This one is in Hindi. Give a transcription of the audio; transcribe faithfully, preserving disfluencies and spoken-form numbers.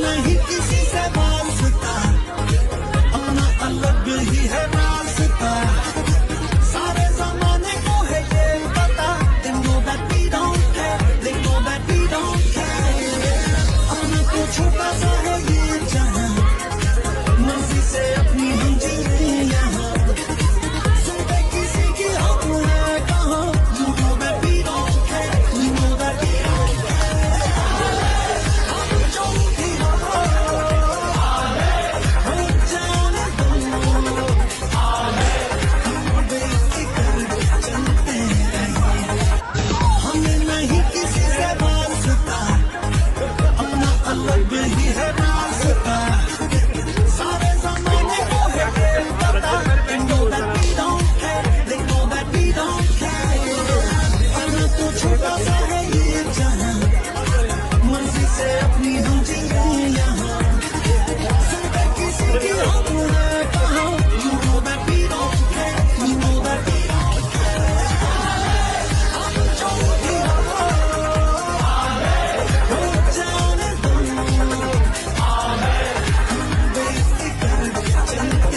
नहीं किसी से वास्ता, अपना अलग ही है रास्ता। सारे जमाने को है ये पता, they know that we don't care, they know that we don't care। अपना तो छोटा सा है ये जहां, मर्जी से अपनी हम जी यहाँ, सुनते किसी की हम है कहाँ। You know that we don't care, you know that we don't care। हम जो भी हो हम जाने दो, हम बेफिक्र चलते रहे। हमें नहीं किसी से वास्ता, अपना अलग